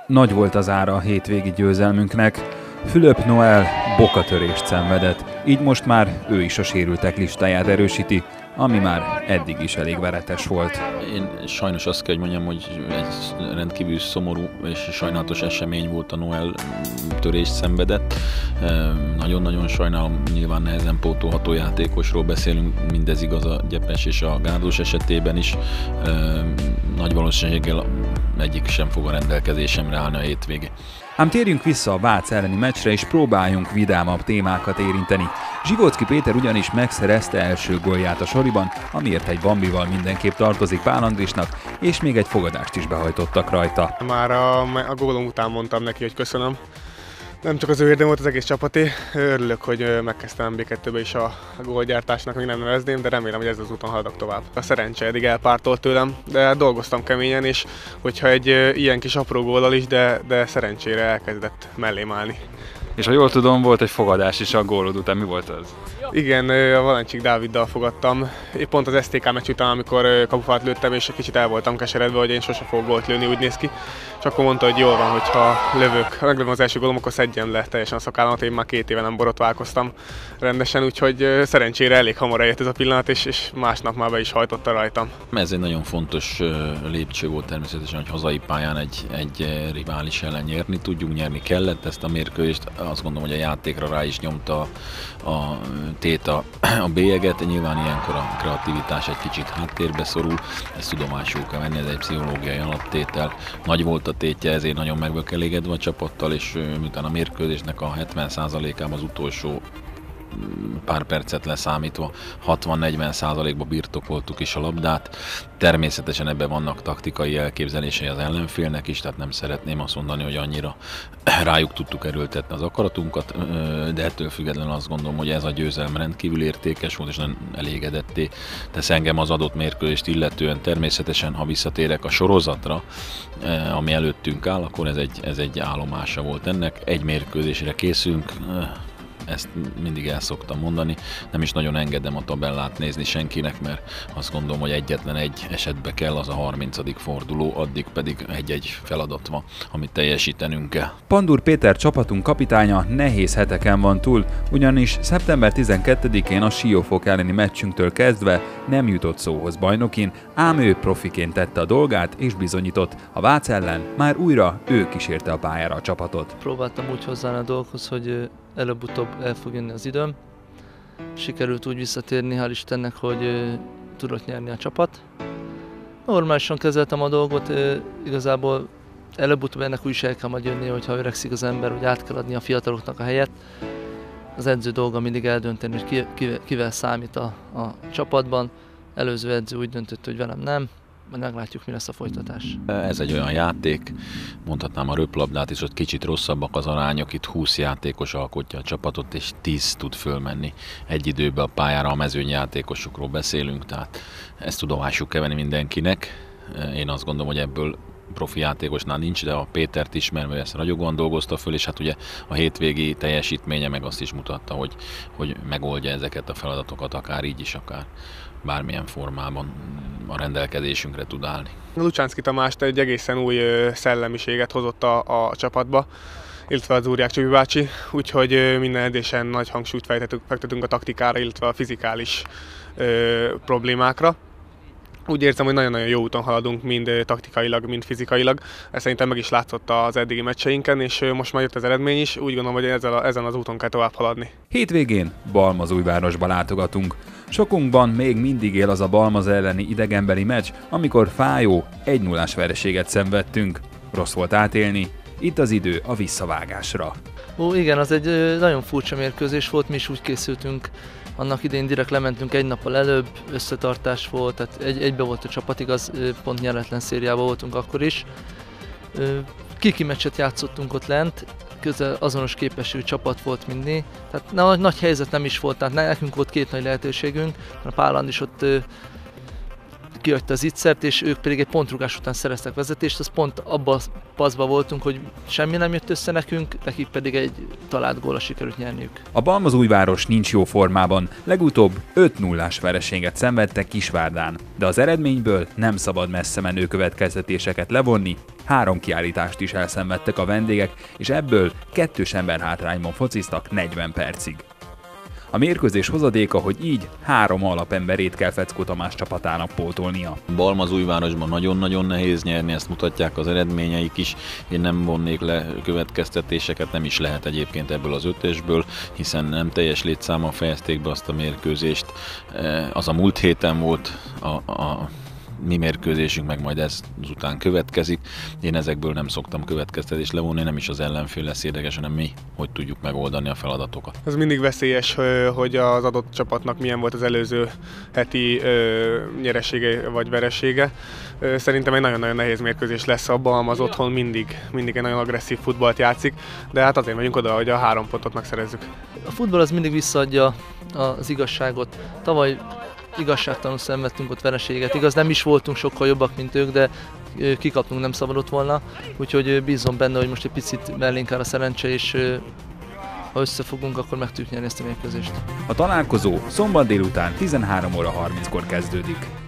Nagy volt az ára a hétvégi győzelmünknek. Fülöp Noel bokatörést szenvedett, így most már ő is a sérültek listáját erősíti, ami már eddig is elég veretes volt. Én sajnos azt kell, hogy mondjam, hogy egy rendkívül szomorú és sajnálatos esemény volt, a Noel törést szenvedett. Nagyon-nagyon sajnálom, nyilván nehezen pótolható játékosról beszélünk, mindez igaz a Gyepes és a Gárdós esetében is. Nagy valószínűséggel egyik sem fog a rendelkezésemre állni a hétvégé. Ám térjünk vissza a Vác elleni meccsre, és próbáljunk vidámabb témákat érinteni. Zsivóczky Péter ugyanis megszerezte első gólját a soriban, amiért egy bambival mindenképp tartozik Pál Andrisnak, és még egy fogadást is behajtottak rajta. Már a gólom után mondtam neki, hogy köszönöm. Nem csak az ő érdem volt, az egész csapaté. Örülök, hogy megkezdtem B2-be is a gólgyártásnak, még nem nevezném, de remélem, hogy ez az úton haladok tovább. A szerencse eddig elpártolt tőlem, de dolgoztam keményen, és hogyha egy ilyen kis apró góllal is, de szerencsére elkezdett mellém állni. És ha jól tudom, volt egy fogadás is a gólod után, mi volt az? Igen, a Valencsik Dáviddal fogadtam. Épp pont az STK meccs után, amikor kapufát lőttem, és egy kicsit el voltam keseredve, hogy én sose fogok gólt lőni, úgy néz ki. És akkor mondta, hogy jól van, hogyha meglövöm az első gólom, akkor szedjem le teljesen a szakállamat, én már 2 éve nem borotválkoztam rendesen, úgyhogy szerencsére elég hamar eljött ez a pillanat, és másnap már be is hajtotta rajtam. Ez egy nagyon fontos lépcső volt természetesen, hogy hazai pályán egy rivális ellen nyerni tudjunk, nyerni kellett ezt a mérkőzést. Azt gondolom, hogy a játékra rá is nyomta a Téta a bélyeget, nyilván ilyenkor a kreativitás egy kicsit háttérbe szorul, ezt tudomásul kell venni, ez egy pszichológiai alaptétel. Nagy volt a tétje, ezért nagyon meg vagyok elégedve a csapattal, és miután a mérkőzésnek a 70%-ában az utolsó pár percet leszámítva 60-40%-ba birtokoltuk is a labdát. Természetesen ebben vannak taktikai elképzelései az ellenfélnek is, tehát nem szeretném azt mondani, hogy annyira rájuk tudtuk erőltetni az akaratunkat, de ettől függetlenül azt gondolom, hogy ez a győzelem rendkívül értékes volt, és nagyon elégedetté tesz engem az adott mérkőzést illetően. Természetesen, ha visszatérek a sorozatra, ami előttünk áll, akkor ez egy állomása volt ennek. Egy mérkőzésre készülünk, ezt mindig el szoktam mondani, nem is nagyon engedem a tabellát nézni senkinek, mert azt gondolom, hogy egyetlen egy esetbe kell, az a 30. forduló, addig pedig egy feladat van, amit teljesítenünk kell. Pandur Péter csapatunk kapitánya nehéz heteken van túl, ugyanis szeptember 12-én a Siófok elleni meccsünktől kezdve nem jutott szóhoz bajnokin, ám ő profiként tette a dolgát és bizonyított. A Vác ellen már újra ő kísérte a pályára a csapatot. Próbáltam úgy hozzáállni a dolghoz, hogy előbb-utóbb el fog jönni az időm. Sikerült úgy visszatérni, hál' Istennek, hogy tudott nyerni a csapat. Normálisan kezeltem a dolgot, igazából előbb-utóbb ennek úgy is el kell majd jönni, hogyha öregszik az ember, hogy át kell adni a fiataloknak a helyet. Az edző dolga mindig eldönteni, hogy kivel számít a csapatban. Előző edző úgy döntött, hogy velem nem. Meglátjuk, mi lesz a folytatás. Ez egy olyan játék, mondhatnám a röplabdát is, ott kicsit rosszabbak az arányok, itt 20 játékos alkotja a csapatot, és 10 tud fölmenni egy időbe a pályára, a mezőnyjátékosokról beszélünk, tehát ezt tudomásul kell venni mindenkinek. Én azt gondolom, hogy ebből profi játékosnál nincs, de a Pétert ismerve ezt ragyogóan dolgozta föl, és hát ugye a hétvégi teljesítménye meg azt is mutatta, hogy megoldja ezeket a feladatokat, akár így is, akár bármilyen formában a rendelkezésünkre tud állni. Lucsánszky Tamást egy egészen új szellemiséget hozott a csapatba, illetve az Úrják Csibi bácsi, úgyhogy minden edzésen nagy hangsúlyt fektetünk a taktikára, illetve a fizikális problémákra. Úgy érzem, hogy nagyon-nagyon jó úton haladunk, mind taktikailag, mind fizikailag. Ez szerintem meg is látszott az eddigi meccseinken, és most már jött az eredmény is. Úgy gondolom, hogy ezen az úton kell tovább haladni. Hétvégén Balmazújvárosba látogatunk. Sokunkban még mindig él az a Balmaz elleni idegenbeli meccs, amikor fájó 1-0-ás vereséget szenvedtünk. Rossz volt átélni, itt az idő a visszavágásra. Igen, az egy nagyon furcsa mérkőzés volt, mi is úgy készültünk. Annak idején direkt lementünk egy nappal előbb, összetartás volt, tehát egybe volt a csapat, igaz, pont nyeretlen szériában voltunk akkor is. Kiki meccset játszottunk ott lent, közel azonos képességű csapat volt mindig, tehát nagy helyzet nem is volt, tehát nekünk volt 2 nagy lehetőségünk, a Pál Andris ott kihagyta az ittszert, és ők pedig egy pontrugás után szereztek vezetést, az pont abban a paszban voltunk, hogy semmi nem jött össze nekünk, nekik pedig egy talált góllal sikerült nyerniük. A Balmazújváros nincs jó formában, legutóbb 5-0-ás vereséget szenvedtek Kisvárdán, de az eredményből nem szabad messze menő következtetéseket levonni, 3 kiállítást is elszenvedtek a vendégek, és ebből 2-s ember hátrányban fociztak 40 percig. A mérkőzés hozadéka, hogy így 3 alapemberét kell Feckó Tamás csapatának pótolnia. Balmazújvárosban nagyon-nagyon nehéz nyerni, ezt mutatják az eredményeik is. Én nem vonnék le következtetéseket, nem is lehet egyébként ebből az 5-ösből, hiszen nem teljes létszámon fejezték be azt a mérkőzést. Az a múlt héten volt a mi mérkőzésünk, meg majd ez után következik. Én ezekből nem szoktam következtetést levonni, nem is az ellenfél lesz érdekes, hanem mi, hogy tudjuk megoldani a feladatokat. Ez mindig veszélyes, hogy az adott csapatnak milyen volt az előző heti nyeresége vagy veresége. Szerintem egy nagyon-nagyon nehéz mérkőzés lesz abban, az otthon mindig egy nagyon agresszív futballt játszik, de hát azért megyünk oda, hogy a 3 pontot megszerezzük. A futball az mindig visszaadja az igazságot. Tavaly igazságtalanul szenvedtünk ott vereséget. Igaz, nem is voltunk sokkal jobbak, mint ők, de kikapnunk nem szabadott volna. Úgyhogy bízom benne, hogy most egy picit mellénk áll a szerencse, és ha összefogunk, akkor meg tudjuk nyerni ezt a mérkőzést. A találkozó szombat délután 13:30-kor kezdődik.